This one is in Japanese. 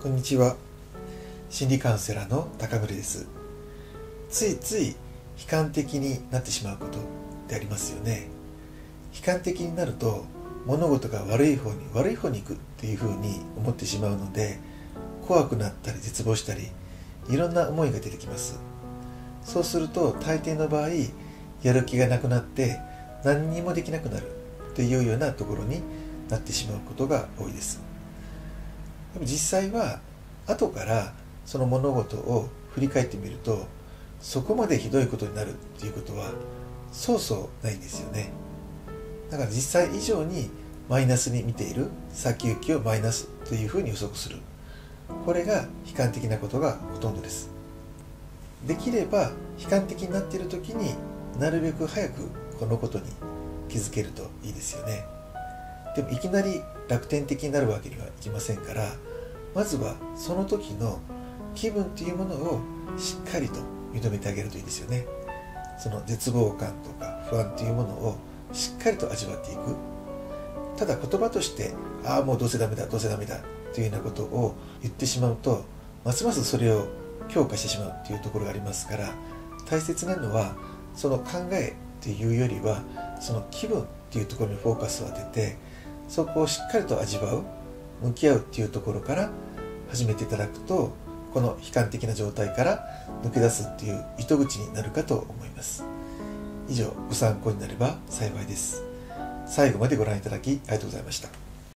こんにちは。心理カウンセラーの高村です。ついつい悲観的になってしまうことってありますよね。悲観的になると物事が悪い方に行くっていうふうに思ってしまうので、怖くなったり絶望したりいろんな思いが出てきます。そうすると大抵の場合やる気がなくなって何にもできなくなるというようなところになってしまうことが多いです。でも実際は後からその物事を振り返ってみると、そこまでひどいことになるっていうことはそうそうないんですよね。だから実際以上にマイナスに見ている、先行きをマイナスというふうに予測する、これが悲観的なことがほとんどです。できれば悲観的になっている時になるべく早くこのことに気づけるといいですよね。でもいきなり楽天的になるわけにはいきませんから、まずはその時の気分というものをしっかりと認めてあげるといいですよね。その絶望感とか不安というものをしっかりと味わっていく。ただ言葉としてもうどうせダメだというようなことを言ってしまうと、ますますそれを強化してしまうというところがありますから、大切なのはその考えというよりはその気分というところにフォーカスを当てて、そこをしっかりと味わう、向き合うっていうところから始めていただくと、この悲観的な状態から抜け出すっていう糸口になるかと思います。以上、ご参考になれば幸いです。最後までご覧いただきありがとうございました。